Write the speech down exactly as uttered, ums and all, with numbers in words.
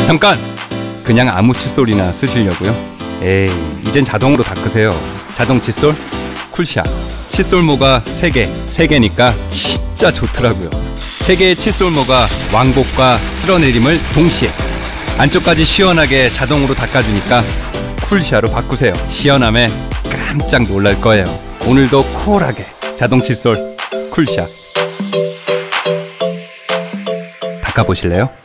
잠깐! 그냥 아무 칫솔이나 쓰시려고요? 에이, 이젠 자동으로 닦으세요. 자동 칫솔 쿨샷. 칫솔모가 세 개, 세 개니까 진짜 좋더라고요. 세 개의 칫솔모가 왕복과 쓸어내림을 동시에 안쪽까지 시원하게 자동으로 닦아주니까 쿨샷으로 바꾸세요. 시원함에 깜짝 놀랄 거예요. 오늘도 쿨하게 자동 칫솔 쿨샷 닦아보실래요?